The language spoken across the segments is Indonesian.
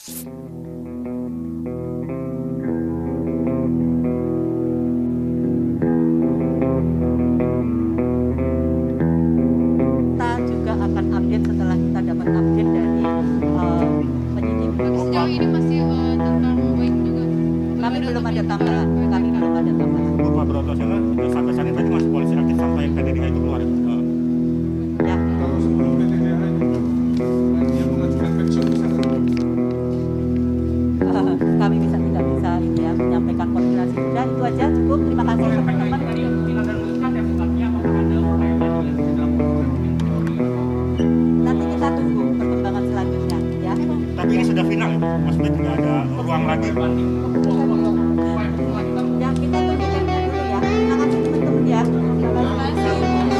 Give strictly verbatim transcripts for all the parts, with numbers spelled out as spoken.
Kita juga akan update setelah kita dapat update dari uh, penyidik. Sejauh ini masih uh, tentang baik juga. Kami belum ada tambahan. Kami belum ada tambahan. Bapak beroperasional sampai saat ini tadi masih polisi aktif sampai P D D A itu keluar. Uh. Ya. Kalau sebelum P D D A yang mengajukan pensiun misalnya. Uh, kami bisa tidak bisa ini ya menyampaikan koordinasi. Sudah itu aja cukup. Terima kasih teman-teman. Nanti kita tunggu perkembangan selanjutnya ya. Tapi ini sudah final ya, maksudnya tidak ada ruang lagi. Ya kita tunggu kerja dulu ya. Terima kasih teman-teman ya. Terima kasih.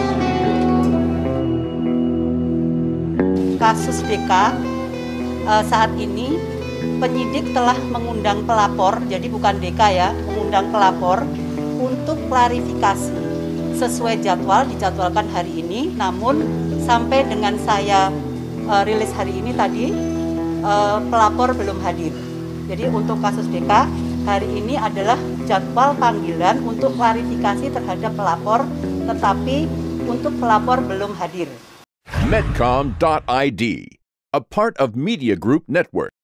Kasus D K uh, saat ini penyidik telah mengundang pelapor, jadi bukan D K ya, mengundang pelapor untuk klarifikasi sesuai jadwal dijadwalkan hari ini. Namun sampai dengan saya uh, rilis hari ini tadi uh, pelapor belum hadir. Jadi untuk kasus D K hari ini adalah jadwal panggilan untuk klarifikasi terhadap pelapor, tetapi untuk pelapor belum hadir. Medcom dot I D, a part of Media Group Network.